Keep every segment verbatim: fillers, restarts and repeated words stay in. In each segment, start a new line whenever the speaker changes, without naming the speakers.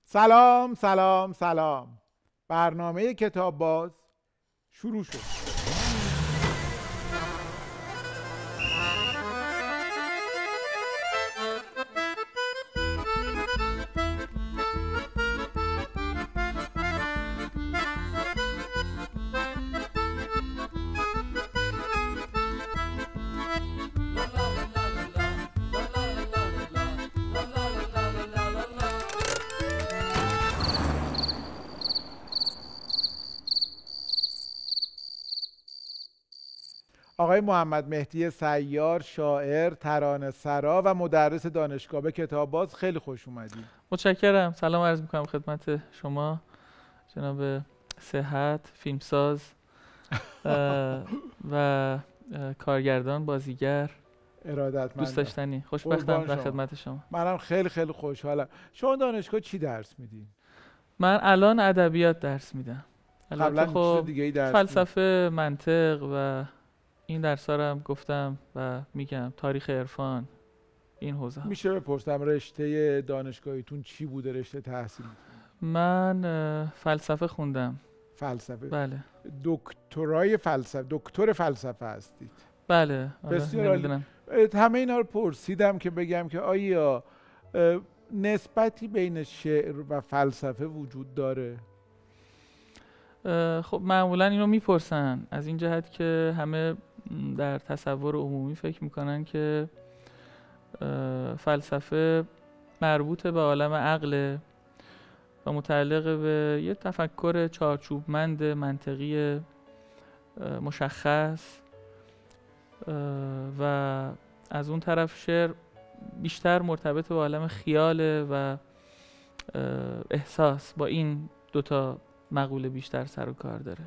سلام سلام سلام. برنامه کتاب باز شروع شد. آقای محمد مهدی سیار، شاعر، ترانه‌سرا و مدرس دانشگاه کتاب باز، خیلی خوش اومدید.
متشکرم. سلام عرض میکنم خدمت شما جناب صحت، فیلمساز و کارگردان، بازیگر،
ارادتمند،
دوست داشتنی. خوشبختم در خدمت شما.
منم خیلی خیلی خوشحالم. شما دانشگاه چی درس میدین؟
من الان ادبیات درس میدم.
قبلا خب چیز دیگه ای درس
فلسفه، منطق و این درس‌ها رو هم گفتم و میگم، تاریخ عرفان، این حوزه ها.
میشه بپرسم رشته دانشگاهیتون چی بوده، رشته تحصیل؟
من فلسفه خوندم.
فلسفه؟
بله.
دکترای فلسفه، دکتر فلسفه هستید؟
بله.
بسیار. همه اینا رو پرسیدم که بگم که آیا نسبتی بین شعر و فلسفه وجود داره؟
خب معمولا اینو میپرسن از این جهت که همه در تصور عمومی فکر میکنن که فلسفه مربوط به عالم عقل و متعلق به یه تفکر چارچوبمند منطقی مشخص و از اون طرف شعر بیشتر مرتبط به عالم خیاله و احساس. با این دوتا مقوله بیشتر سر و کار داره.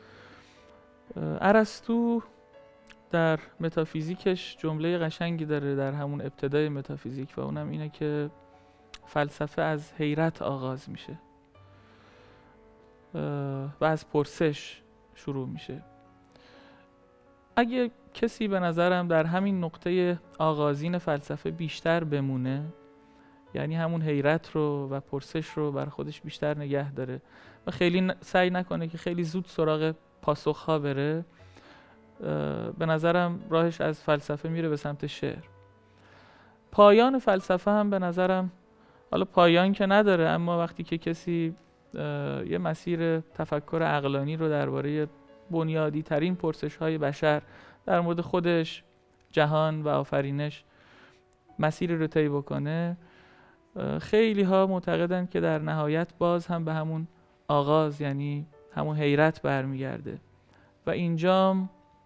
ارسطو در متافیزیکش جمله قشنگی داره در همون ابتدای متافیزیک و اونم اینه که فلسفه از حیرت آغاز میشه و از پرسش شروع میشه. اگه کسی به نظرم در همین نقطه آغازین فلسفه بیشتر بمونه، یعنی همون حیرت رو و پرسش رو بر خودش بیشتر نگه داره و خیلی سعی نکنه که خیلی زود سراغ پاسخ‌ها بره، به نظرم راهش از فلسفه میره به سمت شعر. پایان فلسفه هم به نظرم، حالا پایان که نداره، اما وقتی که کسی یه مسیر تفکر عقلانی رو درباره بنیادی ترین پرسش های بشر در مورد خودش، جهان و آفرینش مسیر رو طی بکنه، خیلی ها معتقدن که در نهایت باز هم به همون آغاز، یعنی همون حیرت برمیگرده و اینجام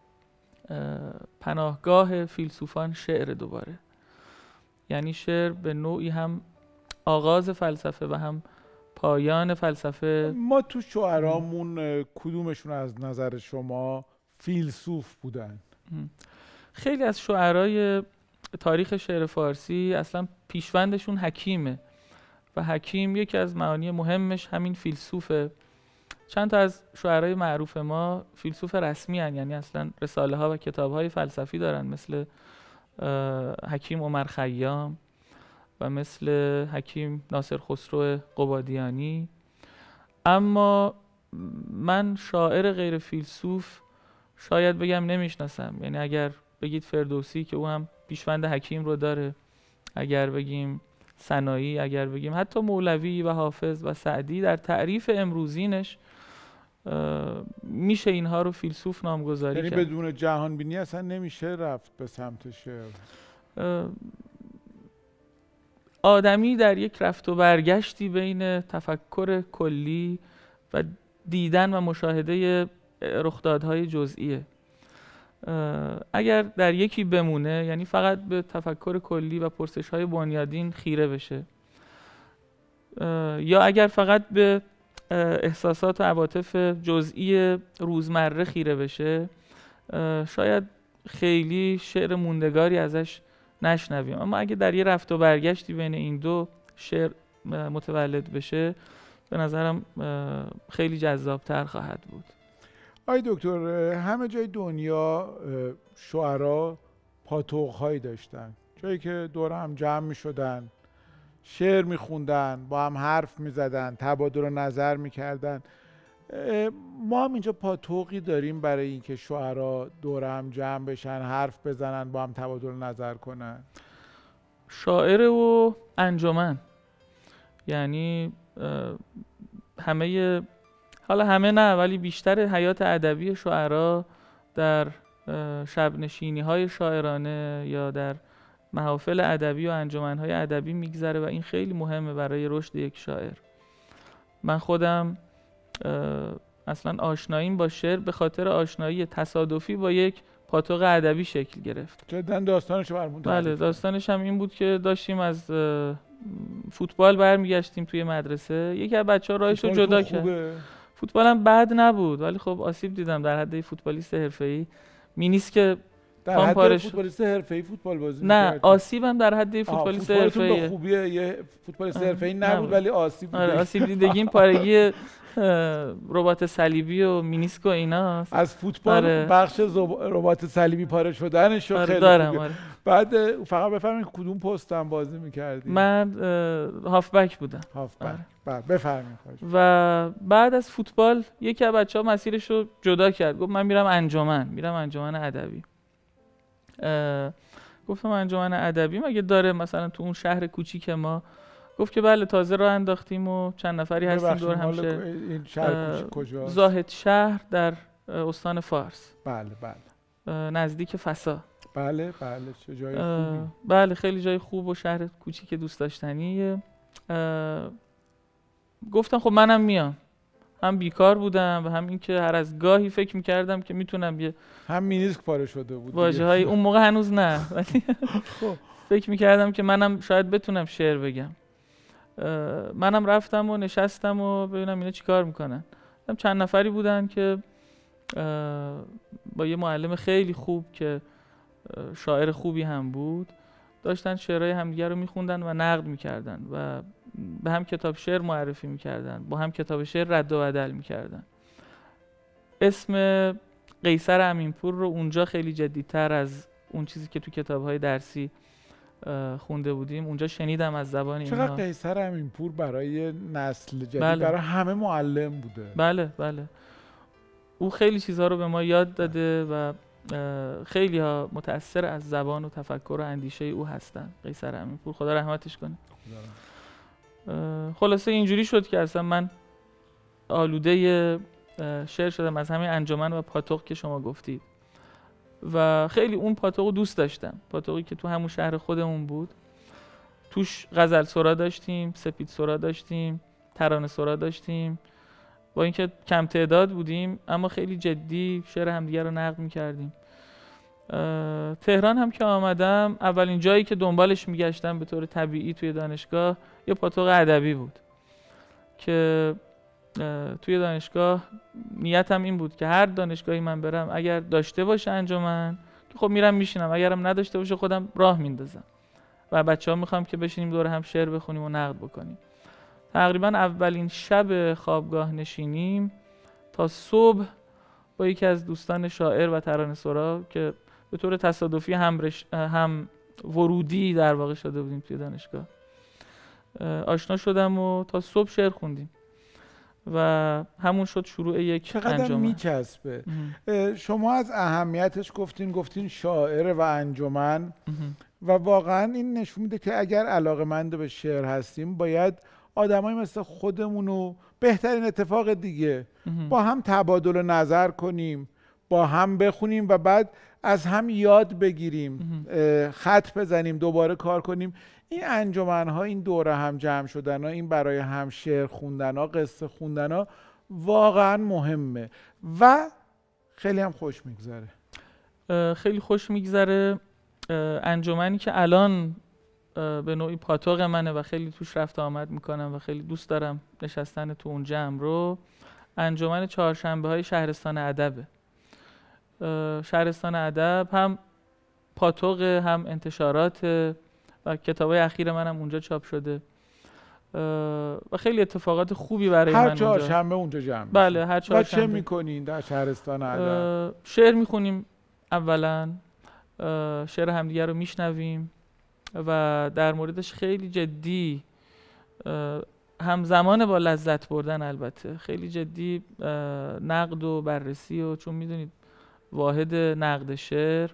پناهگاه فیلسوفان شعر دوباره. یعنی شعر به نوعی هم آغاز فلسفه و هم پایان فلسفه.
ما تو شعرامون کدومشون از نظر شما فیلسوف بودن؟
خیلی از شعرای تاریخ شعر فارسی اصلا پیشوندشون حکیمه و حکیم یکی از معانی مهمش همین فیلسوفه. چند تا از شعرهای معروف ما فیلسوف رسمی هن، یعنی اصلا رساله ها و کتاب های فلسفی دارن، مثل حکیم عمر خیام و مثل حکیم ناصر خسرو قبادیانی. اما من شاعر غیر فیلسوف شاید بگم نمیشناسم. یعنی اگر بگید فردوسی که او هم پیشوند حکیم رو داره، اگر بگیم سنایی، اگر بگیم حتی مولوی و حافظ و سعدی، در تعریف امروزینش میشه اینها رو فیلسوف نامگذاری کرد.
یعنی بدون جهان بینی اصلا نمیشه رفت به سمت شعر.
آدمی در یک رفت و برگشتی بین تفکر کلی و دیدن و مشاهده رخدادهای جزئیه. اگر در یکی بمونه، یعنی فقط به تفکر کلی و پرسش‌های بنیادین خیره بشه، یا اگر فقط به احساسات و عواطف جزئی روزمره خیره بشه، شاید خیلی شعر موندگاری ازش نشنویم. اما اگه در یه رفت و برگشتی بین این دو شعر متولد بشه، به نظرم خیلی جذابتر خواهد بود.
آی دکتر، همه جای دنیا شعرا پاتوق‌هایی داشتن، جایی که دور هم جمع می شدن، شعر میخوندن، با هم حرف میزدن، تبادل نظر میکردن. ما هم اینجا پاتوقی داریم برای اینکه شعرا دور هم جمع بشن، حرف بزنن، با هم تبادل نظر کنن.
شاعر و انجمن، یعنی همه، حالا همه نه ولی بیشتر حیات ادبی شعرا در شب نشینی های شاعرانه یا در محافل ادبی و انجمن های ادبی میگذره و این خیلی مهمه برای رشد یک شاعر. من خودم اصلا آشناییم با شعر به خاطر آشنایی تصادفی با یک پاتوق ادبی شکل گرفت.
جدا داستانش برمون تعریف.
بله، داستانش هم این بود که داشتیم از فوتبال برمیگشتیم توی مدرسه، یکی از بچه‌ها راهش رو جدا کرد. فوتبال هم بد نبود ولی خب آسیب دیدم در حد فوتبالیست حرفه‌ای. مینیست که
در حد فوتبالیست حرفه‌ای فوتبال بازی
نه
می‌کرد.
آسیبم در حد فوتبالیست حرفه‌ای.
به خوبیه یه فوتبالیست حرفه‌ای نبود ولی آسیب دیدگی.
آره آسیب دیدگیم پارگی رباط صلیبی و مینیسک و اینا.
از فوتبال آره. بخش رباط صلیبی پاره شدنش رو
آره
خیلی
دارم. آره.
بعد فقط بفرمایید کدوم پست هم بازی می‌کردی؟
من هافبک بودم.
هافبک. آره. بعد بفرمایید.
و بعد از فوتبال یکی از بچه‌ها مسیرش رو جدا کرد، گفت من میرم انجمن، میرم انجمن ادبی. گفتم انجمن ادبی مگه داره مثلا تو اون شهر کوچیک ما؟ گفت که بله تازه راه انداختیم و چند نفری هستیم دور هم شه.
این شهر کوچیک کجاست؟
زاهد شهر در استان فارس.
بله بله.
نزدیک فسا.
بله بله چه جای خوبی.
بله خیلی جای خوب و شهر کوچیک دوست داشتنیه. گفتم خب منم میام. هم بیکار بودم و هم اینکه هر از گاهی فکر می‌کردم که میتونم یه
هم مینیسک پاره شده بود.
واژه‌های اون موقع هنوز نه ولی خب فکر می‌کردم که منم شاید بتونم شعر بگم. منم رفتم و نشستم و ببینم اینا چیکار میکنن. چند نفری بودن که با یه معلم خیلی خوب که شاعر خوبی هم بود داشتن شعرهای همدیگه رو میخوندن و نقد میکردن و به هم کتاب شعر معرفی میکردن، با هم کتاب شعر رد و بدل میکردن. اسم قیصر امینپور رو اونجا خیلی جدی‌تر از اون چیزی که تو کتاب‌های درسی خونده بودیم اونجا شنیدم از زبان اینها.
چقدر قیصر امینپور برای نسل جدید
بله.
برای همه معلم بوده.
بله بله. او خیلی چیزها رو به ما یاد داده و خیلی ها متأثر از زبان و تفکر و اندیشه او هستن. قیصر امینپور خدا رحمتش کنه. خلاصه اینجوری شد که اصلا من آلوده شعر شدم از همین انجمن و پاتوق که شما گفتید و خیلی اون پاتوق رو دوست داشتم. پاتوقی که تو همون شهر خودمون بود. توش غزل سرا داشتیم، سپید سرا داشتیم، ترانه سرا داشتیم. با اینکه کم تعداد بودیم اما خیلی جدی شعر همدیگه رو نقد می‌کردیم. تهران هم که آمدم اولین جایی که دنبالش میگشتم به طور طبیعی توی دانشگاه یه پاتوق ادبی بود که توی دانشگاه نیتم این بود که هر دانشگاهی من برم اگر داشته باشه انجمن که خب میرم میشینم، اگرم نداشته باشه خودم راه میندازم و بچه‌ها میخوام که بشینیم دور هم شعر بخونیم و نقد بکنیم. تقریبا اولین شب خوابگاه نشینیم تا صبح با یکی از دوستان شاعر و ترانه سرا که به طور تصادفی هم, رش... هم ورودی در واقع شده بودیم توی دانشگاه آشنا شدم و تا صبح شعر خوندیم و همون شد شروع یک انجمن.
چقدر میچسبه. شما از اهمیتش گفتین گفتین شاعر و انجمن و واقعا این نشون میده که اگر علاقه‌مند به شعر هستیم باید آدمایی مثل خودمون و بهترین اتفاق دیگه با هم تبادل نظر کنیم، با هم بخونیم و بعد از هم یاد بگیریم، خط بزنیم، دوباره کار کنیم. این انجمن‌ها، این دوره هم جمع شدن‌ها، این برای هم شعر خوندن‌ها، قصه خوندن‌ها واقعا مهمه و خیلی هم خوش میگذره.
خیلی خوش میگذره. انجمنی که الان به نوعی پاتوق منه و خیلی توش رفت آمد میکنم و خیلی دوست دارم نشستن تو اون جمع رو، انجمن چهارشنبه های شهرستان ادبه. شهرستان ادب هم پاتوق هم انتشارات و کتابای اخیر منم اونجا چاپ شده و خیلی اتفاقات خوبی برای من
هر
اونجا.
هر چهارشنبه اونجا جمع.
بله هر چهارشنبه.
و چه میکنین در شهرستان ادب؟
شعر میخونیم اولا، شعر همدیگه رو میشنویم و در موردش خیلی جدی همزمان با لذت بردن البته خیلی جدی نقد و بررسی، و چون میدونید واحد نقد شعر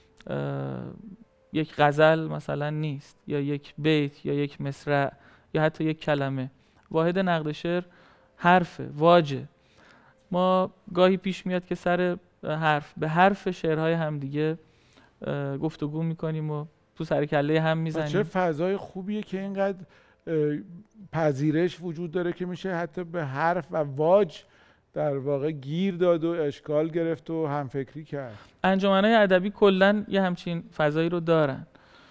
یک غزل مثلا نیست، یا یک بیت، یا یک مصرع، یا حتی یک کلمه. واحد نقد شعر حرفه، واجه. ما گاهی پیش میاد که سر حرف به حرف شعرهای همدیگه گفتگو میکنیم و تو سر کله هم میزنیم.
چه فضای خوبیه که اینقدر پذیرش وجود داره که میشه حتی به حرف و واج در واقع گیر داد و اشکال گرفت و همفکری کرد.
انجمن‌های ادبی کلاً یه همچین فضایی رو دارن.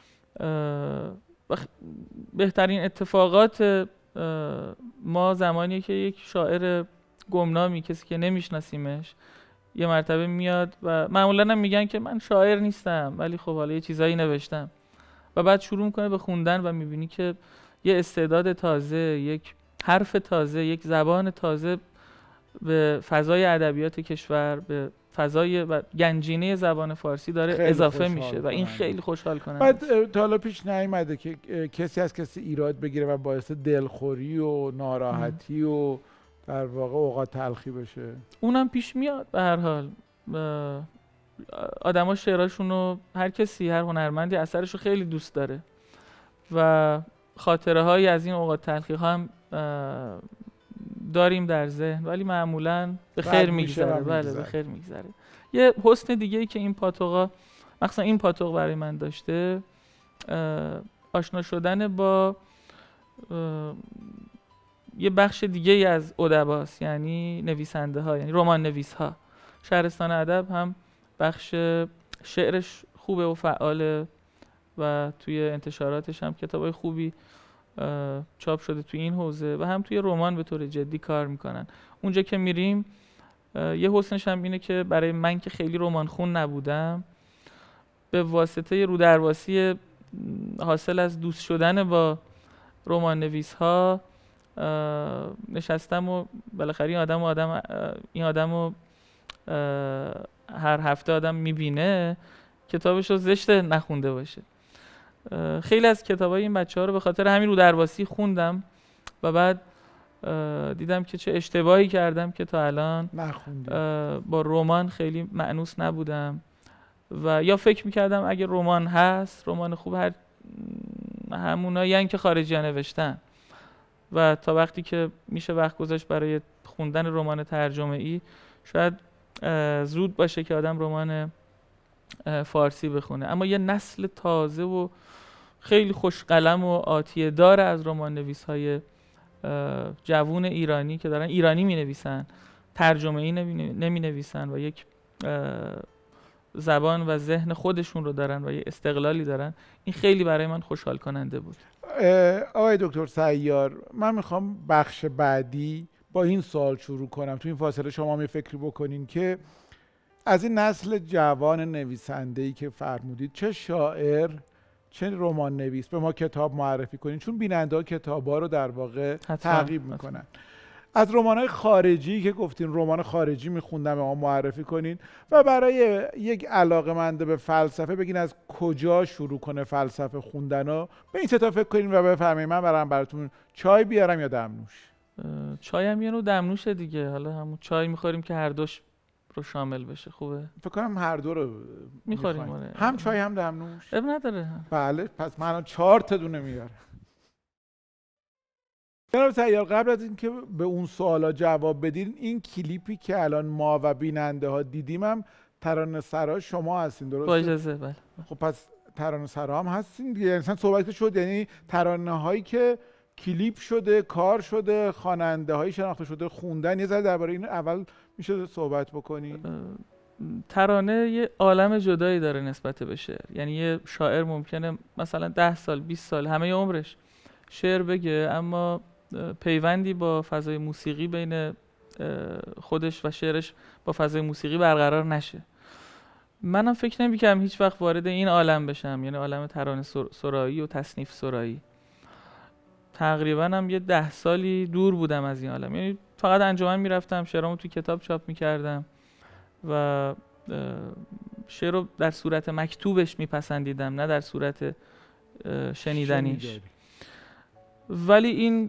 بهترین اتفاقات ما زمانیه که یک شاعر گمنامی، کسی که نمیشناسیمش، یه مرتبه میاد و معمولاً هم میگن که من شاعر نیستم ولی خب حالا یه چیزایی نوشتم، و بعد شروع میکنه به خوندن و میبینی که یه استعداد تازه، یک حرف تازه، یک زبان تازه به فضای ادبیات کشور، به فضای و گنجینه زبان فارسی داره اضافه میشه و این خیلی خوشحال کننده.
بعد تا حالا پیش نیومده که کسی از کسی ایراد بگیره و باعث دلخوری و ناراحتی ام. و در واقع اوقات تلخی بشه؟
اونم پیش میاد. به هر حال آدما شعراشون رو، هر کسی، هر هنرمندی اثرش رو خیلی دوست داره و خاطره هایی از این اوقات تلخی ها هم داریم در ذهن، ولی معمولاً به خیر میگذره. بله به خیر میگذره. یه حسن دیگه ای که این پاتوقا، مثلا این پاتوق برای من داشته، آشنا شدن با یه بخش دیگه ای از ادباست، یعنی نویسنده ها، یعنی رمان نویس ها. شهرستان ادب هم بخش شعرش خوبه و فعاله و توی انتشاراتش هم کتابای خوبی چاپ شده توی این حوزه، و هم توی رمان به طور جدی کار میکنن. اونجا که میریم یه حسنش هم اینه که برای من که خیلی رمان خون نبودم، به واسطه رودرواسی حاصل از دوست شدن با رمان نویس ها نشستم و بالاخره این آدم و آدم این آدمو هر هفته آدم میبینه کتابش رو زشته نخونده باشه. خیلی از کتابای این بچه‌ها رو به خاطر همین رودرواسی خوندم و بعد دیدم که چه اشتباهی کردم که تا الان با رمان خیلی مأنوس نبودم، و یا فکر میکردم اگه رمان هست، رمان خوب هر همونایی که خارجی‌ها نوشتن، و تا وقتی که میشه وقت گذاشت برای خوندن رمان ترجمه‌ای شاید زود باشه که آدم رمان فارسی بخونه. اما یه نسل تازه و خیلی خوش قلم و آتیه داره از رمان نویس‌های جوون ایرانی که دارن ایرانی می‌نویسن، ترجمه‌ای نمی‌نویسن و یک زبان و ذهن خودشون رو دارن و یه استقلالی دارن. این خیلی برای من خوشحال کننده بود.
آقای دکتر سیار، من میخوام بخش بعدی با این سوال شروع کنم. تو این فاصله شما می فکری بکنین که از این نسل جوان نویسنده‌ای که فرمودید، چه شاعر چه رمان نویس به ما کتاب معرفی کنین، چون بیننده ها کتاب‌ها رو در واقع تعقیب میکنن. از رمان‌های خارجی که گفتین رمان خارجی میخوندم به ما معرفی کنین، و برای یک علاقه‌مند به فلسفه بگین از کجا شروع کنه فلسفه خوندنو. به این سه تا فکر کنین و بفرمایید من برام براتون چای بیارم یا دمنوش.
چای هم یه نوع دمنوشه دیگه، حالا همون چای میخوریم که هر دوش رو شامل بشه. خوبه؟
فکر کنم هر دو رو
میخوریم.
هم چای هم دمنوش.
اب نداره.
بله، پس من چهار تا دونه میارم. جناب سیار، قبل از اینکه به اون سوالا جواب بدین، این کلیپی که الان ما و بیننده ها دیدیم هم ترانه‌سرا شما هستین، درسته؟
با اجازه. بله.
خب پس ترانه‌سرا هم هستین دیگه. یعنی مثلا صحبت شد، یعنی ترانه‌هایی که کلیپ شده، کار شده، خواننده‌های شناخته شده خوندن. یه ذره درباره این اول میشه صحبت بکنی؟
ترانه یه عالم جدایی داره نسبت به شعر. یعنی یه شاعر ممکنه مثلا ده سال، بیست سال، همه عمرش شعر بگه، اما پیوندی با فضای موسیقی بین خودش و شعرش با فضای موسیقی برقرار نشه. منم فکر نمی‌کردم هیچ وقت وارد این عالم بشم، یعنی عالم ترانه سرایی و تصنیف سرایی. تقریبا هم یه ده سالی دور بودم از این عالم، یعنی فقط انجمن میرفتم، شعرامو تو کتاب چاپ میکردم و شعر رو در صورت مکتوبش میپسندیدم، نه در صورت شنیدنیش. ولی این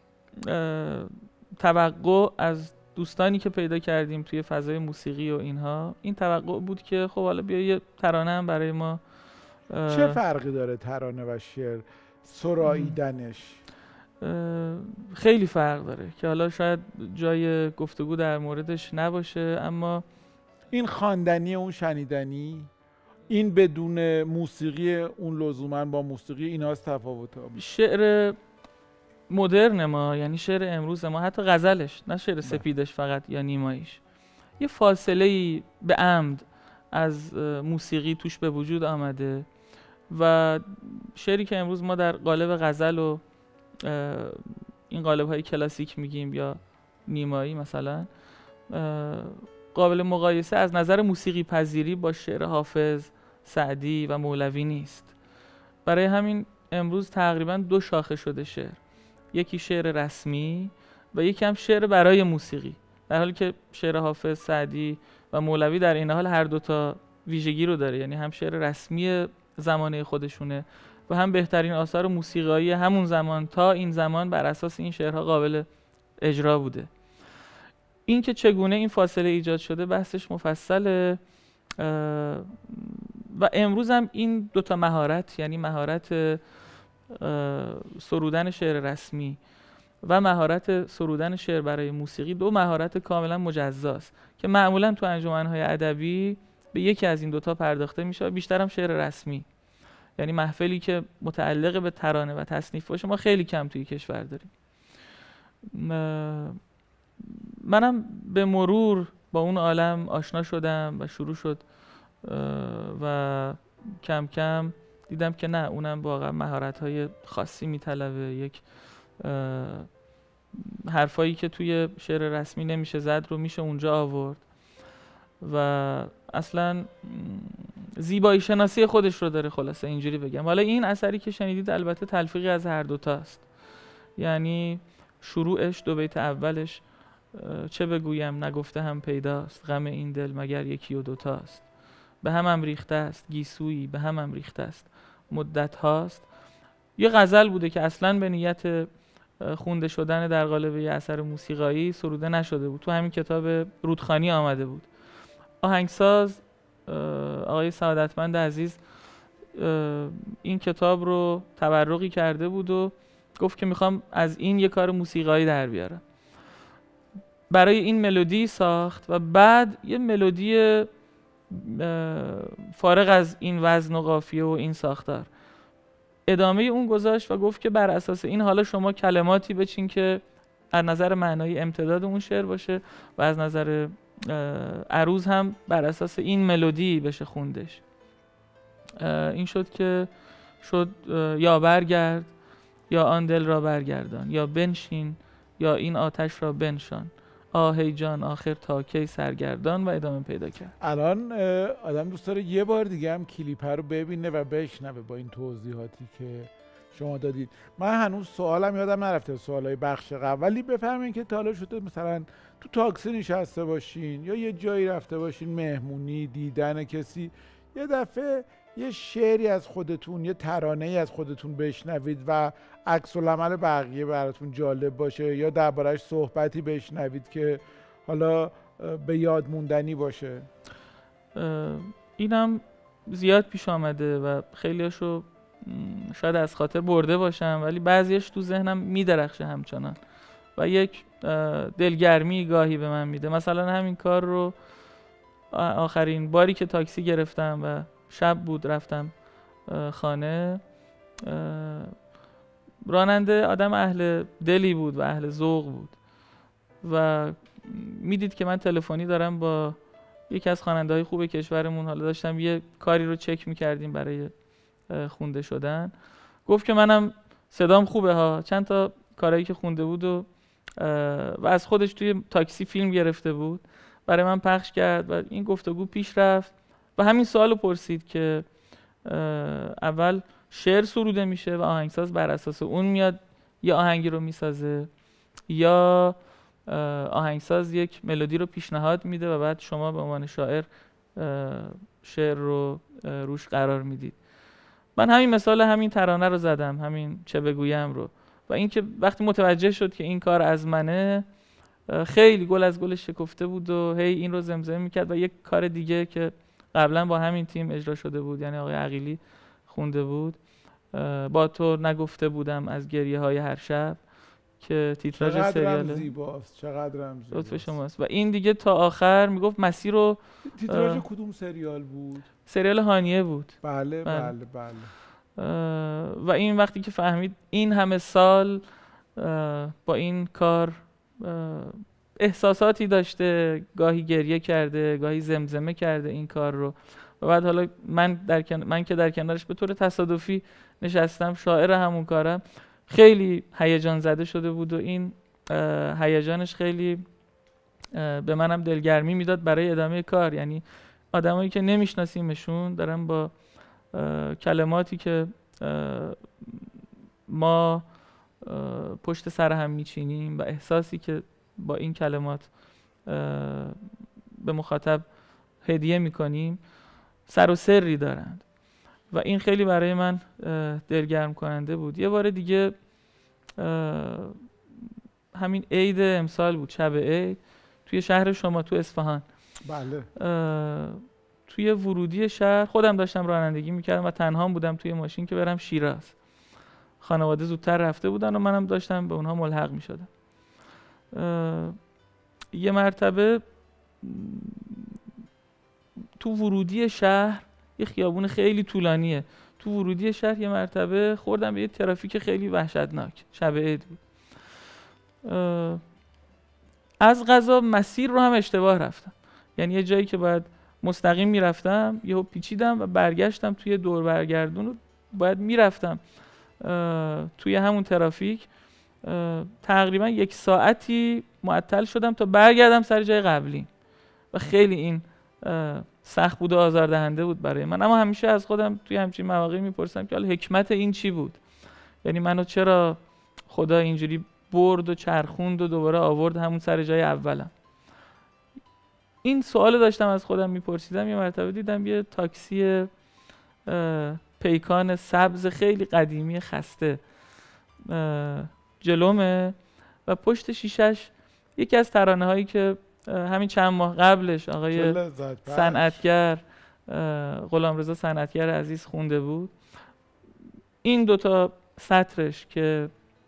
توقع از دوستانی که پیدا کردیم توی فضای موسیقی و اینها، این توقع بود که خب حالا بیا یه ترانه هم برای ما.
چه فرقی داره ترانه و شعر سراییدنش؟
خیلی فرق داره که حالا شاید جای گفتگو در موردش نباشه، اما
این خواندنی اون شنیدنی، این بدون موسیقی اون لزوما با موسیقی ایناست تفاوت ها.
شعر مدرن ما، یعنی شعر امروز ما، حتی غزلش، نه شعر سپیدش فقط یا نیماییش، یه فاصله‌ای به عمد از موسیقی توش به وجود آمده و شعری که امروز ما در قالب غزل و این قالب‌های کلاسیک میگیم یا نیمایی مثلا، قابل مقایسه از نظر موسیقی پذیری با شعر حافظ، سعدی و مولوی نیست. برای همین امروز تقریبا دو شاخه شده شعر، یکی شعر رسمی و یکی هم شعر برای موسیقی، در حالی که شعر حافظ، سعدی و مولوی در این حال هر دوتا ویژگی رو داره، یعنی هم شعر رسمی زمانه خودشونه و هم بهترین آثار موسیقایی همون زمان تا این زمان بر اساس این شعرها قابل اجرا بوده. این که چگونه این فاصله ایجاد شده بحثش مفصله و امروز هم این دوتا مهارت، یعنی مهارت سرودن شعر رسمی و مهارت سرودن شعر برای موسیقی، دو مهارت کاملا مجزاست که معمولا تو انجمن‌های ادبی به یکی از این دوتا پرداخته میشه، بیشتر هم شعر رسمی، یعنی محفلی که متعلق به ترانه و تصنیف باشه ما خیلی کم توی کشور داریم. منم به مرور با اون عالم آشنا شدم و شروع شد و کم کم دیدم که نه، اونم واقعا مهارت‌های خاصی میطلبه، یک حرفایی که توی شعر رسمی نمیشه زد رو میشه اونجا آورد و اصلا زیبایی شناسی خودش رو داره، خلاصه اینجوری بگم. حالا این اثری که شنیدید البته تلفیقی از هر دوتاست، یعنی شروعش دو بیت اولش چه بگویم نگفته هم پیداست، غم این دل مگر یکی و دوتاست، به هم هم ریخته است گیسویی به هم هم ریخته است مدت هاست. یه غزل بوده که اصلا به نیت خونده شدن در قالب یه اثر موسیقایی سروده نشده بود، تو همین کتاب رودخانی آمده بود. آهنگساز آقای سعادتمند عزیز این کتاب رو تبرقی کرده بود و گفت که میخوام از این یه کار موسیقایی در بیارم. برای این ملودی ساخت و بعد یه ملودی فارغ از این وزن و قافیه و این ساختار ادامه اون گذاشت و گفت که بر اساس این حالا شما کلماتی بچین که از نظر معنایی امتداد اون شعر باشه و از نظر عروض هم بر اساس این ملودی بشه خوندش. این شد که شد یا برگرد یا آن دل را برگردان، یا بنشین یا این آتش را بنشان، آهی جان آخر تا کی سرگردان، و ادامه پیدا کرد.
الان آدم دوست داره یه بار دیگه هم کلیپ رو ببینه و بشنوه با این توضیحاتی که شما دادید. من هنوز سوالم یادم نرفته، سوالای بخش قبل، ولی بفهمین که تا حالا شده مثلا تو تاکسی نشسته باشین یا یه جایی رفته باشین مهمونی، دیدن کسی، یه دفعه یه شعری از خودتون، یه ترانه‌ای از خودتون بشنوید و عکس العمل بقیه براتون جالب باشه یا درباره‌اش صحبتی بشنوید که حالا به یاد موندنی باشه.
اینم زیاد پیش آمده و خیلیاشو شاید از خاطر برده باشم، ولی بعضیش تو ذهنم میدرخشه همچنان و یک دلگرمی گاهی به من میده. مثلا همین کار رو آخرین باری که تاکسی گرفتم و شب بود رفتم خانه، راننده آدم اهل دلی بود و اهل ذوق بود و میدید که من تلفنی دارم با یکی از خواننده‌های خوب کشورمون، حالا داشتم یه کاری رو چک میکردیم برای خونده شدن. گفت که منم صدام خوبه ها، چند تا کارهایی که خونده بود و و از خودش توی تاکسی فیلم گرفته بود برای من پخش کرد و این گفتگو پیش رفت و همین سوالو پرسید که اول شعر سروده میشه و آهنگساز بر اساس اون میاد یه آهنگی رو میسازه یا آهنگساز یک ملودی رو پیشنهاد میده و بعد شما به عنوان شاعر شعر رو روش قرار میدید. من همین مثال همین ترانه رو زدم، همین چه بگویم رو، و اینکه وقتی متوجه شد که این کار از منه، خیلی گل از گلش شکفته بود و هی این رو زمزمه میکرد. و یک کار دیگه که قبلا با همین تیم اجرا شده بود، یعنی آقای عقیلی خونده بود، با تو نگفته بودم از گریه های هر شب، که تیتراژ سریال
چقدر زیباست، چقدر هم
لطف شماست. و این دیگه تا آخر میگفت مسیر رو.
تیتراژ کدوم سریال بود؟
سریال هانیه بود.
بله بله بله, بله.
و این وقتی که فهمید این همه سال با این کار احساساتی داشته، گاهی گریه کرده، گاهی زمزمه کرده این کار رو، و بعد حالا من در کن... من که در کنارش به طور تصادفی نشستم، شاعر همون کارم، خیلی هیجان زده شده بود و این هیجانش خیلی به منم دلگرمی میداد برای ادامه کار. یعنی آدمایی که نمیشناسیمشون دارن با کلماتی که ما پشت سر هم میچینیم و احساسی که با این کلمات به مخاطب هدیه میکنیم سر و سری دارند و این خیلی برای من دلگرم کننده بود. یه بار دیگه همین عید امسال بود، شب عید، توی شهر شما، تو اصفهان.
بله.
توی ورودی شهر خودم داشتم رانندگی میکردم و تنها بودم توی ماشین که برم شیراز. خانواده زودتر رفته بودن و منم داشتم به اونها ملحق میشدم. یه مرتبه تو ورودی شهر، یه خیابون خیلی طولانیه، تو ورودی شهر یه مرتبه خوردم به یه ترافیک خیلی وحشتناک. شب عید بود. از قضا مسیر رو هم اشتباه رفتم، یعنی یه جایی که باید مستقیم میرفتم یهو پیچیدم و برگشتم توی دور برگردون و باید میرفتم توی همون ترافیک. تقریبا یک ساعتی معطل شدم تا برگردم سر جای قبلی و خیلی این سخت بود و آزاردهنده بود برای من. اما همیشه از خودم توی همچین مواقعی میپرسم که حالا حکمت این چی بود؟ یعنی منو چرا خدا اینجوری برد و چرخوند و دوباره آورد همون سر جای اولم؟ این سوالو داشتم از خودم میپرسیدم. یه مرتبه دیدم یه تاکسی پیکان سبز خیلی قدیمی خسته جلومه و پشت شیشش یکی از ترانه هایی که همین چند ماه قبلش آقای صنعتگر غلامرضا صنعتگر عزیز خونده بود. این دوتا سطرش که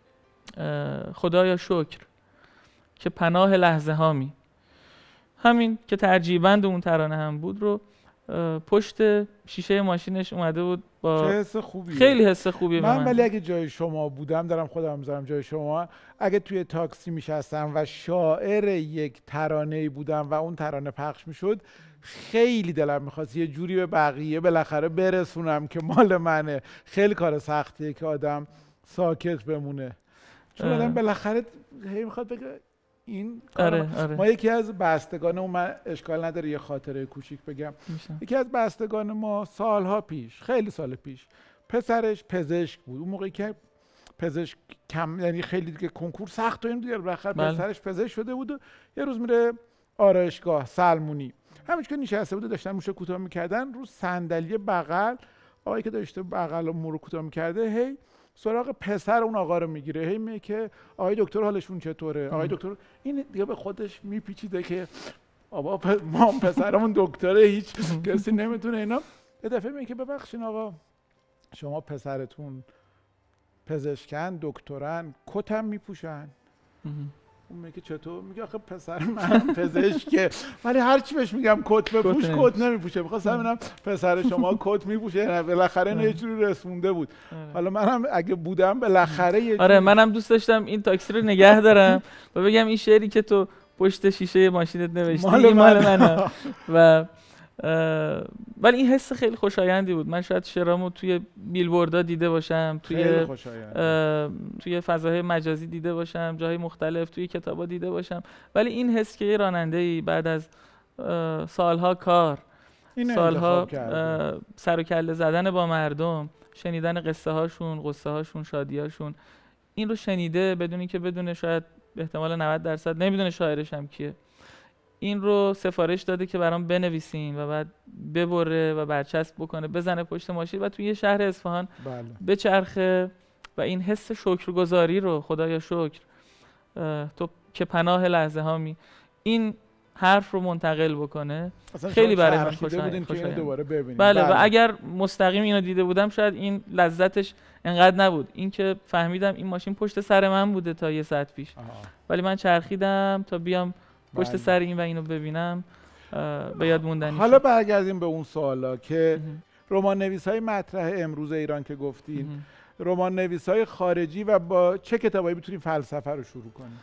خدایا شکر که پناه لحظه هامی، همین که ترجیبند اون ترانه هم بود، رو پشت شیشه ماشینش اومده بود با
حس خوبیه.
خیلی حس خوبیه.
من ولی اگه جای شما بودم، دارم خودم میذارم جای شما، اگه توی تاکسی میشستم و شاعر یک ترانه‌ای بودم و اون ترانه پخش میشد، خیلی دلم میخواست یه جوری به بقیه بالاخره برسونم که مال منه. خیلی کار سختیه که آدم ساکت بمونه، چون آدم بالاخره هی میخواد بگه این
آره، آره.
ما یکی از بستگان، من اشکال نداره یه خاطره کوچیک بگم، میشن. یکی از بستگان ما سالها پیش، خیلی سال پیش، پسرش پزشک بود. اون موقعی که پزشک کم، یعنی خیلی دیگه کنکور سخت و این دیگه، بالاخره پسرش پزشک شده بود و یه روز میره آرایشگاه سلمونی، همینش که نشسته بود داشتن موشو کوتاه میکردن، رو صندلی بغل آقایی که داشته بغل مو کوتاه میکرده هی سراغ پسر اون آقا رو میگیره، هی میگه که آقای دکتر حالشون چطوره؟ آقای دکتر. این دیگه به خودش میپیچیده که آبا پ... ما پسرمون دکتره، هیچ کسی نمیتونه اینا. یه دفعه میگه که ببخشید آقا شما پسرتون پزشکن، دکترن، کتم میپوشن. اون میگه چطور؟ میگه آخه پسر من پزشکه ولی هر چی بهش میگم کت بپوش کت نمیپوشه. میخواستم ببینم پسر شما کت میپوشه؟ بالاخره اینو یه جوری رسونده بود. حالا منم اگه بودم بالاخره یه
آره منم دوست داشتم این تاکسی رو نگه دارم و بگم این شعری که تو پشت شیشه ماشینت نوشتی مال منه. و ولی این حس خیلی خوشایندی بود. من شاید شعرامو توی بیلبوردها دیده باشم، توی توی فضاهای مجازی دیده باشم، جاهای مختلف، توی کتابا دیده باشم، ولی این حس که یه راننده‌ای بعد از سالها کار، سالها سر و کله زدن با مردم، شنیدن قصه هاشون، قصه هاشون، شادی هاشون، این رو شنیده بدون اینکه بدونه، شاید احتمال نود درصد نمیدونه شاعرش هم کیه، این رو سفارش داده که برام بنویسین و بعد ببره و برچسب بکنه، بزنه پشت ماشین و توی یه شهر اصفهان بله. بچرخه و این حس شکرگزاری رو، خدایا شکر تو که پناه لحظه ها می، این حرف رو منتقل بکنه، خیلی برای من خوشایند.
بله,
بله و اگر مستقیم اینو دیده بودم شاید این لذتش انقدر نبود. این که فهمیدم این ماشین پشت سر من بوده تا یه ساعت پیش، آه. ولی من چرخیدم تا بیام پشت بله. سر این و اینو ببینم، به یاد موندنی.
حالا برگردیم به اون سوالا که رمان نویسای مطرح امروز ایران که گفتین، رمان نویسای خارجی و با چه کتابایی میتونیم فلسفه رو شروع کنیم؟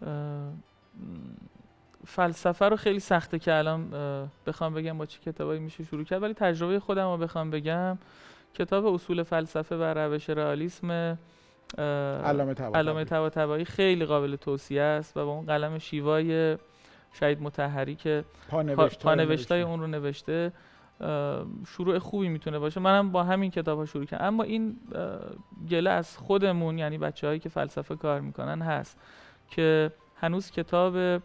فلسفه رو خیلی سخته که الان بخوام بگم با چه کتابایی میشه شروع کرد، ولی تجربه خودم رو بخوام بگم، کتاب اصول فلسفه و روش رئالیسم علامه طباطبایی خیلی قابل توصیه است و با اون قلم شیوای شهید مطهری که پانوشتای اون رو نوشته شروع خوبی میتونه باشه. منم با همین کتاب ها شروع کردم، اما این گله از خودمون، یعنی بچه‌هایی که فلسفه کار میکنن هست که هنوز کتاب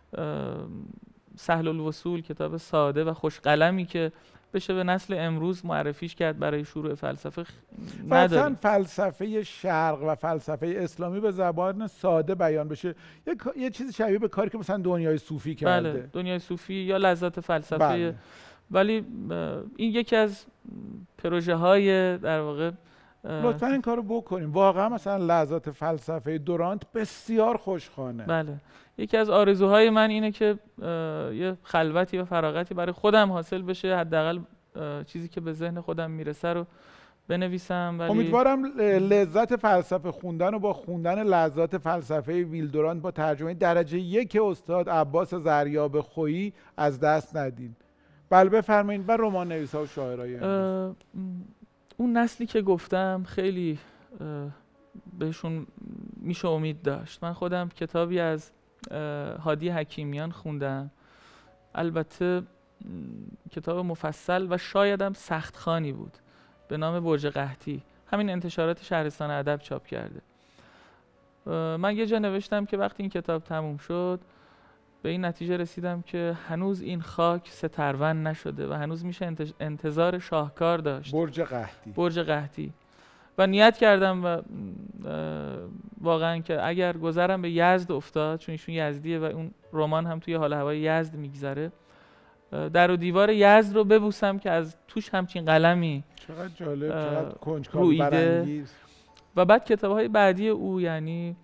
سهل الوصول، کتاب ساده و خوش قلمی که بشه به نسل امروز معرفیش کرد برای شروع فلسفه نداریم.
فلسفه شرق و فلسفه اسلامی به زبان ساده بیان بشه، یه, یه چیزی شبیه به کاری که مثلا دنیای صوفی کرده.
بله، دنیای صوفی یا لذات فلسفه.
بله.
ولی این یکی از پروژه های در واقع
لطفا این کارو بکنیم. واقعا مثلا لذات فلسفه دورانت بسیار خوشخوانه.
بله، یکی از آرزوهای من اینه که یه خلوتی و فراغتی برای خودم حاصل بشه، حداقل چیزی که به ذهن خودم میرسه رو بنویسم. ولی
امیدوارم لذت فلسفه خوندن و با خوندن لذات فلسفه ویل دورانت با ترجمه درجه یک استاد عباس زریاب خویی از دست ندین. بله بفرمایید. و رمان نویسا و شاعرای
اون نسلی که گفتم خیلی بهشون میشه امید داشت. من خودم کتابی از هادی حکیمیان خوندم، البته کتاب مفصل و شایدم سختخوانی بود، به نام برج قحطی. همین انتشارات شهرستان ادب چاپ کرده. من یه جا نوشتم که وقتی این کتاب تموم شد به این نتیجه رسیدم که هنوز این خاک سترون نشده و هنوز میشه انتظار شاهکار داشت.
برج قحطی.
برج قحطی. و نیت کردم و واقعا که اگر گذرم به یزد افتاد، چون ایشون یزدیه و اون رمان هم توی حال هوای یزد میگذره، در و دیوار یزد رو ببوسم که از توش همچین قلمی
چقدر جالب، چقدر کنجکاو برانگیز.
و بعد کتاب‌های بعدی او، یعنی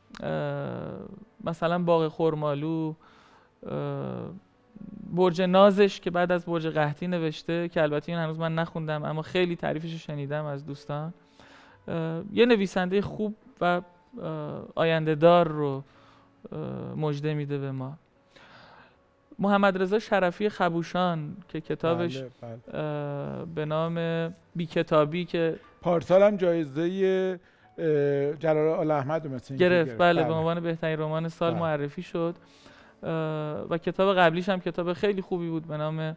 مثلا باغ خرمالو، برج نازش که بعد از برج قحطی نوشته که البته این هنوز من نخوندم اما خیلی تعریفش رو شنیدم از دوستان، یه نویسنده خوب و آینده دار رو مژده میده به ما. محمد رضا شرفی خبوشان که کتابش بله، بله. به نام بی کتابی که
پارسال هم جایزه جلال احمد مثلا
گرفت، بله, بله به عنوان بهترین رمان سال بله. معرفی شد. و کتاب قبلیش هم کتاب خیلی خوبی بود به نام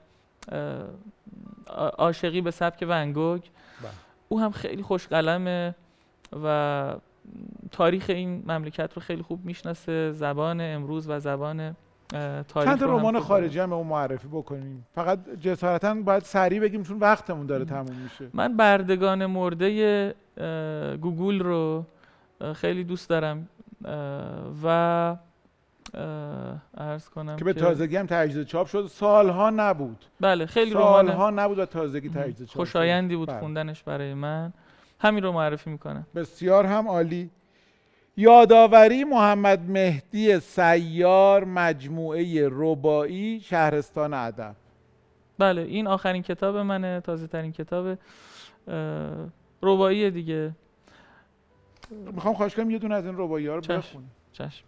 عاشقی به سبک ونگوگ. بله. او هم خیلی خوش قلمه و تاریخ این مملکت رو خیلی خوب میشناسه، زبان امروز و زبان تاریخ.
چند تا رمان خارجی هم به اون معرفی بکنیم، فقط جسارتاً باید سریع بگیم چون وقتمون داره تموم میشه.
من بردگان مرده گوگل رو خیلی دوست دارم و عرض کنم
که به تازگی هم تجدید چاپ شد، سالها نبود.
بله خیلی رمان
سالها نبود و تازگی تجدید چاپ شد.
خوشایندی بود بله. خوندنش برای من. همین رو معرفی میکنم.
بسیار هم عالی. یادآوری محمد مهدی سیار، مجموعه رباعی شهرستان ادب.
بله این آخرین کتاب منه، تازه ترین کتاب رباعی دیگه.
میخوام خواهش کنم یه دونه از این رباعی ها رو بخونیم.
چشم.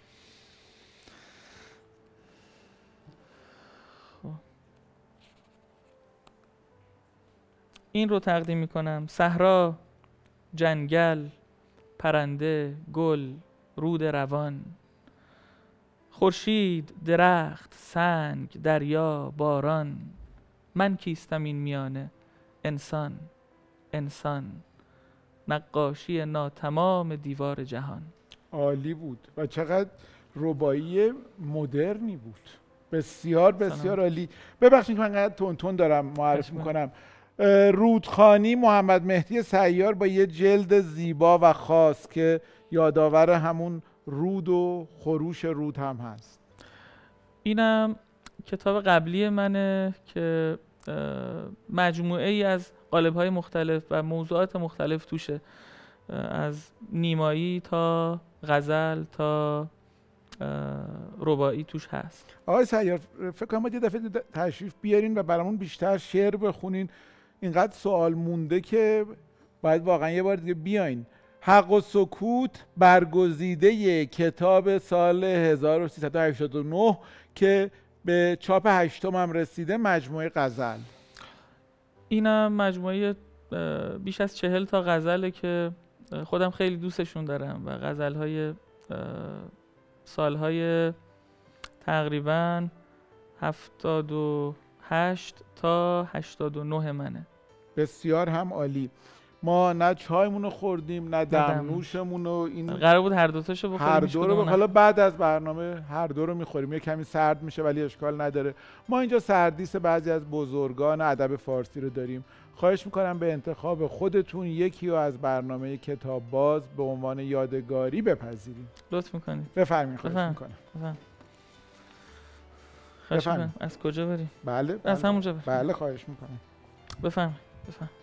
این رو تقدیم میکنم. صحرا، جنگل، پرنده، گل، رود روان، خورشید، درخت، سنگ، دریا، باران، من کیستم این میانه، انسان، انسان، نقاشی ناتمام دیوار جهان.
عالی بود و چقدر رباعی مدرنی بود. بسیار بسیار عالی. ببخشید که من انقدر تون تون دارم معرفی میکنم. رودخانی محمد مهدی سیار با یه جلد زیبا و خاص که یادآور همون رود و خروش رود هم هست. اینم
کتاب قبلی منه که مجموعه ای از قالب‌های مختلف و موضوعات مختلف توشه، از نیمایی تا غزل تا رباعی توش هست.
آقای سیار فکر کنم یه دفعه تشریف بیارین و برامون بیشتر شعر بخونین. اینقدر سوال مونده که باید واقعا یه بار دیگه بیاین. حق و سکوت برگزیده کتاب سال هزار و سیصد و هشتاد و نه که به چاپ هشتم هم رسیده، مجموعه غزل.
اینم مجموعه بیش از چهل تا غزله که خودم خیلی دوستشون دارم و غزل‌های سالهای تقریباً هفتاد و هشت تا هشتاد و نه منه.
بسیار هم عالی. ما نه چایمون رو خوردیم نه دمنوشمون رو. این
قرار بود هر دوتاشو بخوریم،
هر دو رو. حالا بعد از برنامه هر دو رو میخوریم. یه کمی سرد میشه ولی اشکال نداره. ما اینجا سردیس بعضی از بزرگان ادب فارسی رو داریم. خواهش میکنم به انتخاب خودتون یکی رو از برنامه کتاب باز به عنوان یادگاری بپذیرید.
لطف میکنید.
بفرمایید. خواهش میکنم.
خواهش میکنم. از کجا بریم؟
بله.
از
بله.
همونجا بریم.
بله خواهش میکنم.
بفرمایید. بفرمایید.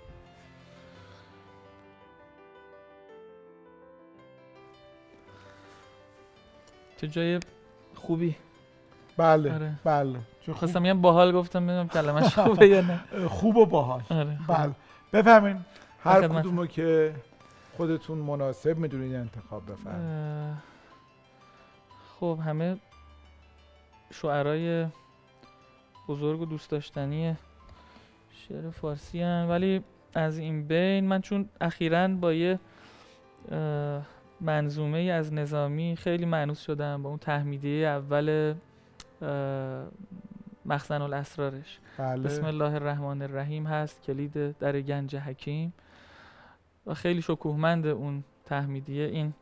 چه جای خوبی.
بله.
آره.
بله.
خواستم یه باحال گفتم ببینم کلمه‌ش خوبه یا نه.
خوب و باحال.
آره.
بله. بفرمایید. هر کدومو که خودتون مناسب میدونید انتخاب بفرمایید.
خب همه شاعرای بزرگ و دوست داشتنی شعر فارسی هن، ولی از این بین من چون اخیراً با یه منظومه از نظامی خیلی مانوس شدم، با اون تحمیدیه اول مخزن الاسرارش.
بله.
بسم الله الرحمن الرحیم هست، کلید در گنج حکیم، و خیلی شکوهمند اون تحمیدیه. این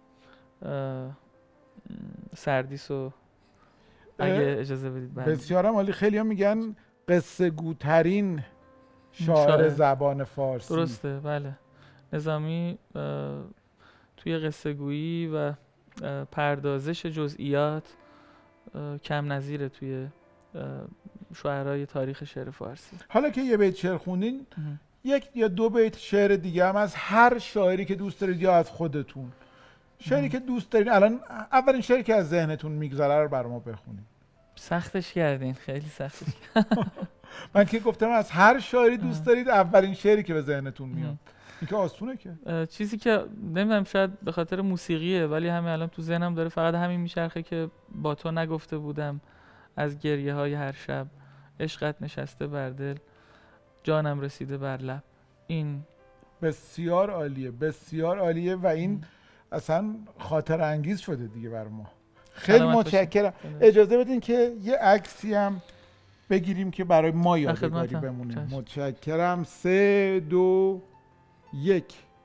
سردیسو اگه اجازه بدید بله.
بسیارم عالی. خیلی ها میگن قصه گوترین شاعر, شاعر زبان فارسی.
درسته بله. نظامی توی قصه گویی و پردازش جزئیات کم نظیره توی شاعرای تاریخ شعر فارسی.
حالا که یه بیت شعر خوندین، یک یا دو بیت شعر دیگه هم از هر شاعری که دوست دارید یا از خودتون، شعری که دوست دارین. الان اولین شعری که از ذهنتون میگذره رو برام بخونید.
سختش کردین، خیلی سختش کردین.
من که گفتم از هر شاعری دوست دارید، اولین شعری که به ذهنتون میاد. این که آسونه که
چیزی که نمیدونم شاید به خاطر موسیقیه، ولی همین الان تو ذهنم داره فقط همین میچرخه که با تو نگفته بودم از گریه های هر شب، عشقت نشسته بر دل، جانم رسیده بر لب. این
بسیار عالیه، بسیار عالیه و این اصلا خاطر انگیز شده دیگه بر ما. خیلی متشکرم. اجازه بدین که یه عکسی هم بگیریم که برای ما یادگاری بمونه. متشکرم. سه دو یک.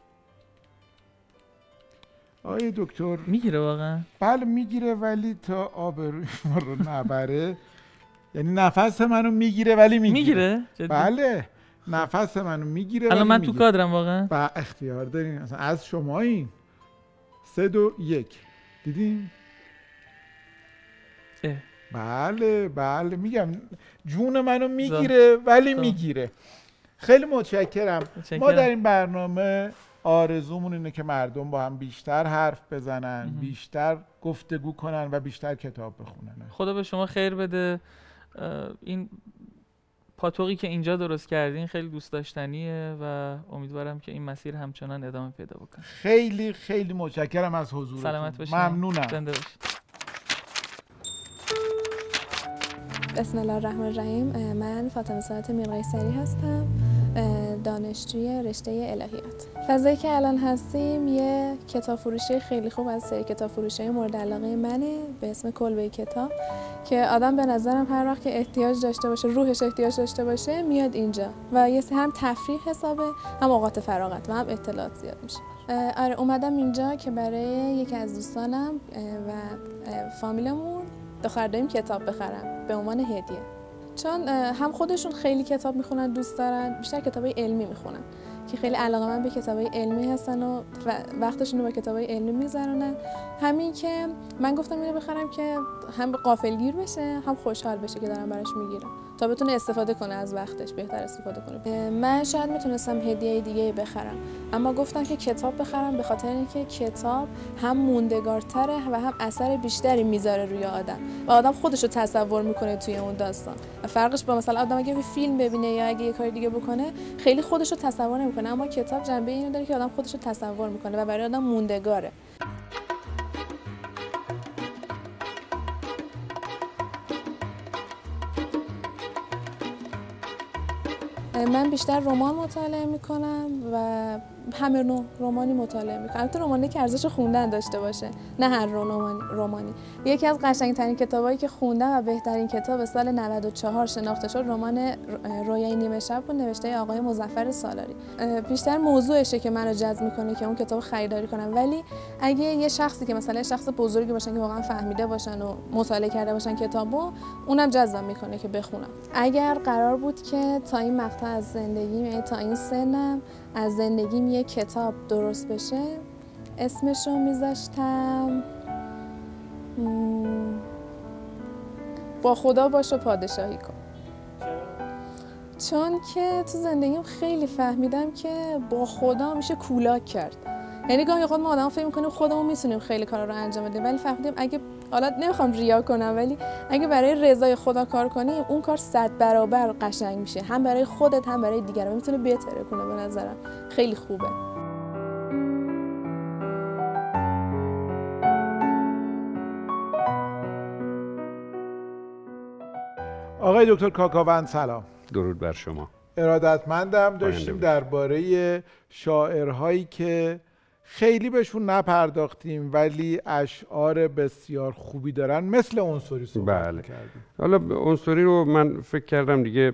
آقای دکتر
میگیره واقعا؟
بله میگیره، ولی تا آبروی ما رو نبره. یعنی نفس منو میگیره ولی میگیره.
میگیره؟
بله نفس منو میگیره.
الان من تو کادرم واقعا؟
با اختیار دارین اصلا از شما. این سه دو یک دیدین؟
اه.
بله بله میگم جون منو میگیره ولی میگیره. خیلی متشکرم. متشکرم. ما در این برنامه آرزومون اینه که مردم با هم بیشتر حرف بزنن، ام. بیشتر گفتگو کنن و بیشتر کتاب بخونن.
خدا به شما خیر بده. این پاتوقی که اینجا درست کردین خیلی دوست داشتنیه و امیدوارم که این مسیر همچنان ادامه پیدا بکنه.
خیلی خیلی متشکرم از حضورتون.
سلامت باشید.
ممنونم.
زنده باشید.
بسم الله الرحمن الرحیم. من فاطمه ساعت میرقیصری هستم، دانشجوی رشته الهیات. فضایی که الان هستیم یه کتاب فروشی خیلی خوب از سری کتاب فروشی مورد علاقه منه به اسم کلبه کتاب، که آدم به نظرم هر وقت که احتیاج داشته باشه، روحش احتیاج داشته باشه میاد اینجا و یه هم تفریح حسابه، هم اوقات فراغت و هم اطلاعات زیاد میشه. آره اومدم اینجا که برای یکی از دوستانم و فامیلمون دختر داریم کتاب بخرم به عنوان هدیه. چون هم خودشون خیلی کتاب میخونن، دوست دارن، بیشتر کتابای علمی میخونن که خیلی علاقه‌مند به کتابای علمی هستن و وقتشون رو با کتابای علمی میذارن. همین که من گفتم اینو بخرم که هم غافلگیر بشه هم خوشحال بشه که دارم براش میگیرم تا بتونه استفاده کنه از وقتش، بهتر استفاده کنه. من شاید میتونستم هدیه دیگه بخرم، اما گفتم که کتاب بخرم به خاطر اینکه کتاب هم موندگارتره و هم اثر بیشتری میذاره روی آدم و آدم خودش رو تصور میکنه توی اون داستان. فرقش با مثلا آدم اگه فیلم ببینه یا اگه یه کار دیگه بکنه خیلی خودش رو تصور نمیکنه، اما کتاب جنبه اینو داره که آدم خودش رو تصور میکنه و برای آدم موندگاره. من بیشتر رمان مطالعه میکنم و همه نوع رمانی مطالعه میکنم. البته رمانی که ارزش خوندن داشته باشه، نه هر رمانی. رمانی یکی از قشنگترین کتابایی که خوندم و بهترین کتاب سال نود و چهار شناخته شد رمان رویای نیمه شب بود، نوشته آقای مظفر سالاری. بیشتر موضوعشه که منو جذب میکنه که اون کتاب خریداری کنم، ولی اگه یه شخصی که مثلا شخص بزرگی باشن که واقعا فهمیده باشن و مطالعه کرده باشن کتابو، اونم جذبم میکنه که بخونم. اگر قرار بود که تا این مقطع از زندگیم، یعنی تا این سنم از زندگیم یه کتاب درست بشه، اسمش رو میذاشتم با خدا باش و پادشاهی کن. چون که تو زندگیم خیلی فهمیدم که با خدا میشه کولاک کرد. یعنی گاهی اوقات ما آدم فکر میکنیم خودمون میتونیم خیلی کارا رو انجام بدیم، ولی فهمیدیم اگه، حالا نمیخوام ریا کنم، ولی اگه برای رضای خدا کار کنیم اون کار صد برابر قشنگ میشه، هم برای خودت هم برای دیگران، میتونه بهتره کنه. به نظرم خیلی خوبه.
آقای دکتر کاکاوند سلام.
درود بر شما.
ارادتمندم. داشتیم درباره شاعرهایی که خیلی بهشون نپرداختیم ولی اشعار بسیار خوبی دارن، مثل عنصری صحبت
بله.
کردیم.
حالا عنصری رو من فکر کردم دیگه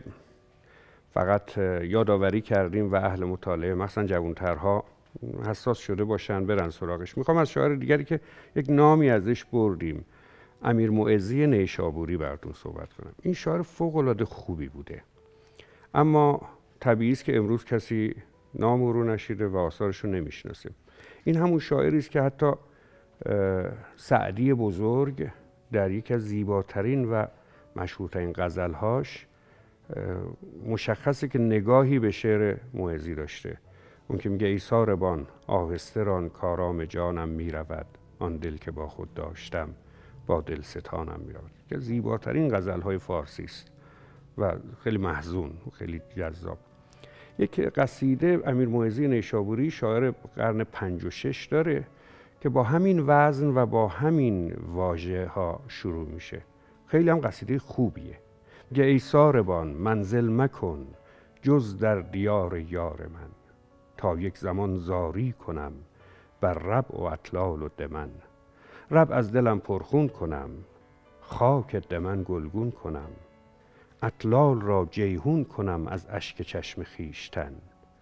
فقط یادآوری کردیم و اهل مطالعه مثلا جوانترها حساس شده باشن برن سراغش. میخوام از شاعر دیگری که یک نامی ازش بردیم، امیر معزی نیشابوری براتون صحبت کنم. این شاعر فوق‌العاده خوبی بوده، اما طبیعی است که امروز کسی نام او رو نشیده و آثارش رو نمیشناسه. این همون شاعری است که حتی سعدی بزرگ در یکی از زیباترین و مشهورترین غزلهاش مشخصه که نگاهی به شعر معزی داشته. اون که میگه ای ساربان آهسته ران کارام جانم میرود، آن دل که با خود داشتم با دل ستانم میرود. که زیباترین غزلهای فارسی است و خیلی محزون و خیلی جذاب. یک قصیده امیر معزی نیشابوری شاعر قرن پنج و شش داره که با همین وزن و با همین واژه ها شروع میشه. خیلی هم قصیده خوبیه. میگه ای ساربان منزل مکن جز در دیار یار من، تا یک زمان زاری کنم بر ربع و اطلال و دمن. ربع از دلم پرخون کنم خاک دمن گلگون کنم، اطلال را جیهون کنم از اشک چشم خیشتن.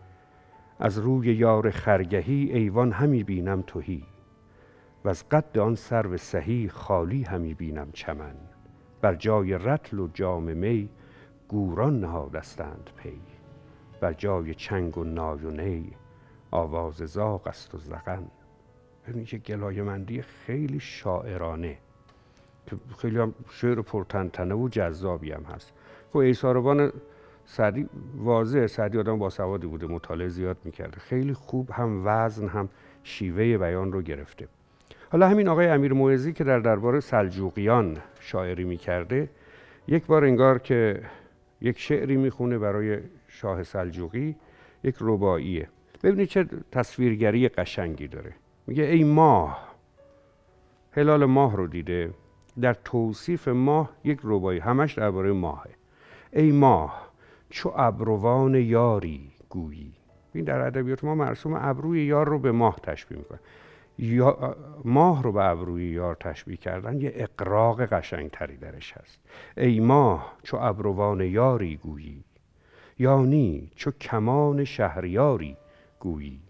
از روی یار خرگهی ایوان همی بینم تهی، و از قد آن سرو سهی خالی همی بینم چمن. بر جای رطل و جام می گوران نهادستند پی، بر جای چنگ و نای و نی آواز زاغ است و زغن. ببینید که گلایه‌مندی خیلی شاعرانه که خیلی هم شعر پرتنتنه و جذابی هم هست. خب ای ساربان سعدی واضح، سعدی آدم باسوادی بوده، مطالعه زیاد میکرده، خیلی خوب هم وزن هم شیوه بیان رو گرفته. حالا همین آقای امیر معزی که در دربار سلجوقیان شاعری میکرده، یک بار انگار که یک شعری میخونه برای شاه سلجوقی، یک رباعیه. ببینید چه تصویرگری قشنگی داره. میگه ای ماه، هلال ماه رو دیده، در توصیف ماه یک رباعی همش درباره ماهه. ای ماه چو ابروان یاری گویی. این در ادبیات ما مرسوم ابروی یار رو به ماه تشبیه میکنه. یا ماه رو به ابروی یار تشبیه کردن یه اقراق قشنگتری درش هست. ای ماه چو ابروان یاری گویی، یعنی چو کمان شهریاری گویی.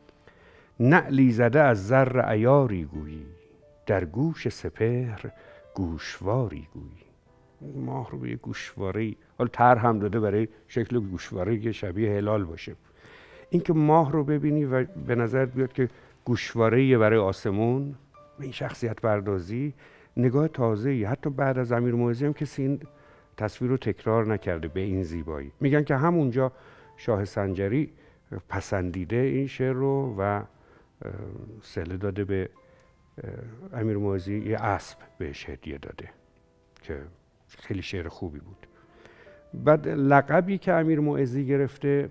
نعلی زده از زر عیاری گویی، در گوش سپهر گوشواری گویی. ماه رو به یه گوشواره‌ای، حالا طرح هم داده برای شکل گوشواره‌ای که شبیه هلال باشه. اینکه ماه رو ببینی و به نظر بیاد که گوشواره‌ای برای آسمون، این شخصیت پردازی نگاه تازه‌ای. حتی بعد از امیرموعظی هم کسی این تصویر رو تکرار نکرده به این زیبایی. میگن که همونجا شاه سنجری پسندیده این شعر رو و صله داده به امیرموعظی، یه اسب بهش هدیه داده که خیلی شعر خوبی بود. بعد لقبی که امیرموعظی گرفته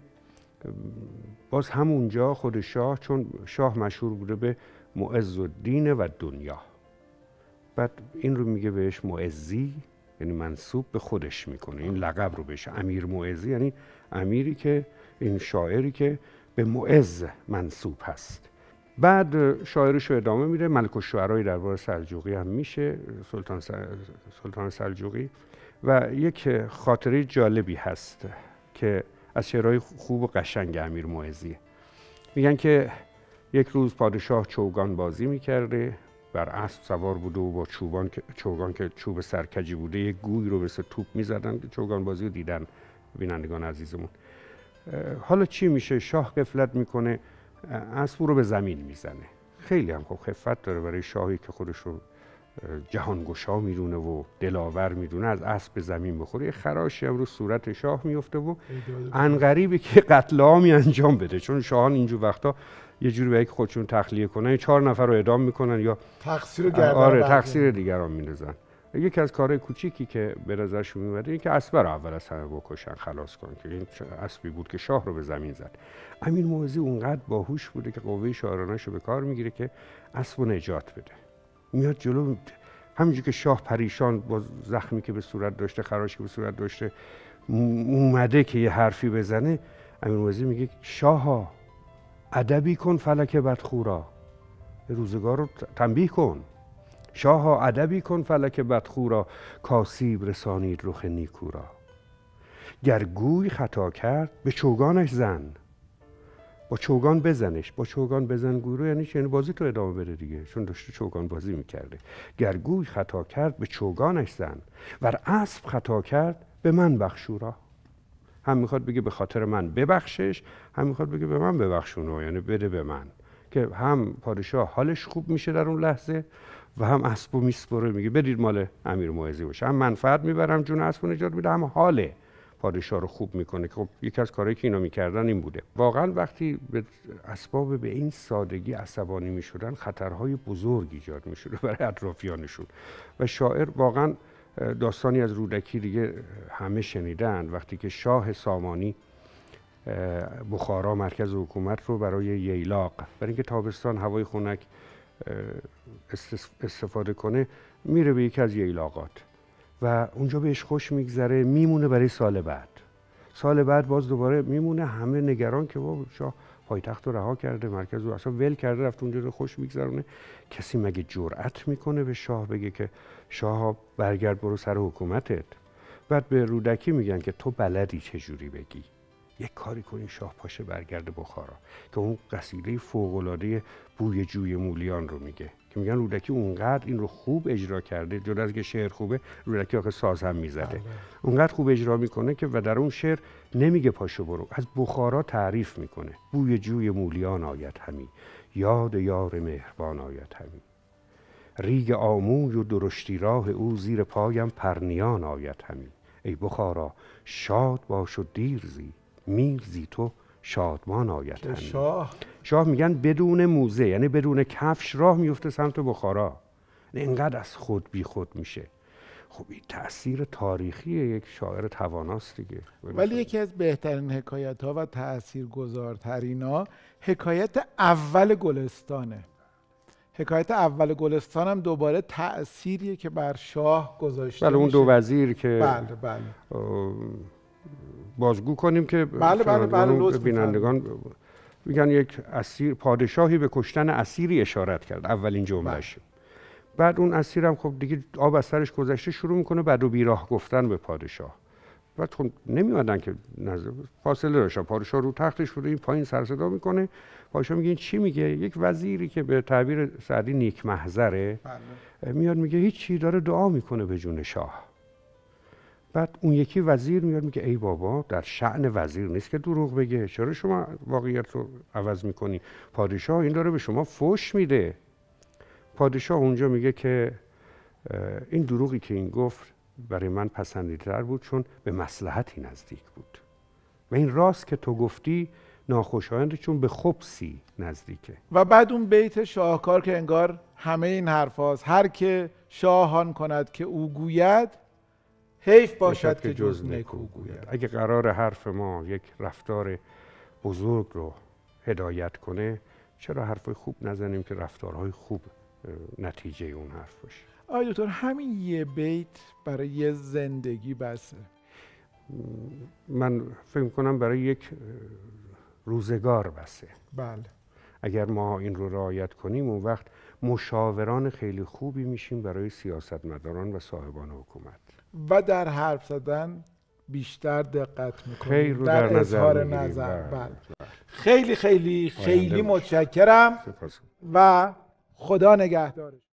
باز همونجا خود شاه، چون شاه مشهور بوده به معز الدین و دنیا، بعد این رو میگه بهش معزی، یعنی منسوب به خودش میکنه این لقب رو بهش. امیرموعظی یعنی امیری که، این شاعری که به معز منسوب هست. بعد شاعرش رو ادامه میده. ملک الشعرای دربار سلجوقی هم میشه، سلطان سلطان سلجوقی. و یک خاطره جالبی هست که از شعرهای خوب و قشنگ امیرموعظی. میگن که یک روز پادشاه چوگان بازی میکرده، بر اسب سوار بوده و با چوبان که چوگان که چوب سرکجی بوده یک گوی رو به سه توپ میزدن. چوگان بازی رو دیدن بینندگان عزیزمون. حالا چی میشه؟ شاه غفلت میکنه، اسب رو به زمین میزنه. خیلی هم خب خفت داره برای شاهی که خودش رو جهانگشا میدونه و دلاور میدونه، از اسب به زمین بخوره. یه خراشی هم رو صورت شاه میفته و عنقریبی که قتل عامی انجام بده، چون شاهان اینجور وقتا یه جوری به یک خودشون تخلیه کنن، چهار نفر رو اعدام میکنن یا
تقصیر گردن
آره تقصیر دیگران میندازن. یکی از کارهای کوچیکی که به نظرشون میومده این که اسب رو اول از همه بکشن، خلاص کن، که این اسبی بود که شاه رو به زمین زد. امیرموعظی اونقدر باهوش بوده که قوه شاعرانه‌اش رو به کار میگیره که اسب رو نجات بده. میاد جلو، همینجور که شاه پریشان با زخمی که به صورت داشته، خراشی که به صورت داشته اومده که یه حرفی بزنه، امیرموعظی میگه شاها ادبی کن فلک بدخورا، روزگار رو تنبیه کن. شاها ادبی کن فلک بدخورا، کاسیب رسانید رخ نیکورا. گر گوی خطا کرد به چوگانش زن، با چوگان بزنش. با چوگان بزن گوی رو یعنی چی؟ یعنی بازی تو ادامه بده دیگه، چون داشته چوگان بازی میکرده. گر گوی خطا کرد به چوگانش زن، ور اسب خطا کرد به من بخشورا. هم میخواد بگه به خاطر من ببخشش، هم میخواد بگه به من ببخشونو، یعنی بده به من، که هم پادشاه حالش خوب میشه در اون لحظه و هم اسبو میسپره، میگه بدید مال امیرموعظی باشه. هم منفعت میبرم، جون اسبو نجات میده، هم حال پادشاه رو خوب میکنه. که خب یکی از کارهایی که اینا میکردن این بوده. واقعا وقتی به اسباب به این سادگی عصبانی میشدن، خطرهای بزرگ ایجاد میشده برای اطرافیانشون. و شاعر واقعا داستانی از رودکی دیگه همه شنیدن، وقتی که شاه سامانی بخارا مرکز حکومت رو برای ییلاق، برای اینکه تابستان هوای خنک استفاده کنه، میره به یکی از ییلاقات و اونجا بهش خوش میگذره، میمونه برای سال بعد. سال بعد باز دوباره میمونه، همه نگران که بابا شاه پایتخت رو رها کرده، مرکز رو اصلا ول کرده، رفت اونجا رو خوش میگذرونه. کسی مگه جرأت میکنه به شاه بگه که شاه برگرد برو سر حکومتت؟ بعد به رودکی میگن که تو بلدی چجوری بگی، یک کاری کنی شاه پاشه برگرده بخارا، که اون قصیده فوق‌العاده بوی جوی مولیان رو میگه، که میگن رودکی اونقدر این رو خوب اجرا کرده، جدا از که شعر خوبه، رودکی آخه ساز هم میزده، اونقدر خوب اجرا میکنه که و در اون شعر نمیگه پاشو برو، از بخارا تعریف میکنه. بوی جوی مولیان آید همی، یاد یار مهربان آید همی. ریگ آموی و درشتی راه او، زیر پایم پرنیان آید همی. ای بخارا شاد باش و دیر زی، میر زی تو شادمان آید همی.
شاه
شاه میگن بدون موزه، یعنی بدون کفش راه میفته سمت بخارا، اینقدر از خود بی خود میشه. خب این تأثیر تاریخی یک شاعر تواناست دیگه.
ولی یکی از بهترین حکایت ها و تأثیرگذارترین ها حکایت اول گلستانه. حکایت اول گلستان هم دوباره تأثیریه که بر شاه گذاشته
بله، اون دو وزیر که
بله بله
بازگو کنیم که
بله بله بله
بینندگان میگن یک اسیر، پادشاهی به کشتن اسیری اشارت کرد، اولین جملهش. بله. بعد اون اسیر هم خب دیگه آب از سرش گذشته، شروع میکنه بعد و بیراه گفتن به پادشاه. بعد خب نمیادن که نظر فاصله داشتن، پادشاه رو تختش بوده، این پایین سر صدا میکنه، پادشاه میگه این چی میگه؟ یک وزیری که به تعبیر سعدی نیک محضره، بله. میاد میگه هیچ چی، داره دعا میکنه به جون شاه. بعد اون یکی وزیر میاد میگه ای بابا در شأن وزیر نیست که دروغ بگه، چرا شما واقعیت رو عوض میکنی؟ پادشاه این داره به شما فحش میده. پادشاه اونجا میگه که این دروغی که این گفت برای من پسندیدتر بود چون به مصلحتی نزدیک بود و این راست که تو گفتی ناخوشایند چون به خبثی نزدیکه.
و بعد اون بیت شاهکار که انگار همه این حرف هاست، هر که شاهان کند که او گوید حیف باشد که جز نکو گوید.
اگه قرار حرف ما یک رفتار بزرگ رو هدایت کنه، چرا حرفای خوب نزنیم که رفتارهای خوب نتیجه اون حرف باشه؟
آقای دکتر همین یه بیت برای یه زندگی بسه؟
من فکر کنم برای یک روزگار بسه.
بله.
اگر ما این رو رعایت کنیم اون وقت مشاوران خیلی خوبی میشیم برای سیاستمداران و صاحبان حکومت.
و در حرف زدن بیشتر دقت میکنیم،
خیلی رو
در,
در
اظهار
نظر,
نظر.
بله.
بله. خیلی خیلی خیلی متشکرم
سپاس.
و خدا نگهدارش.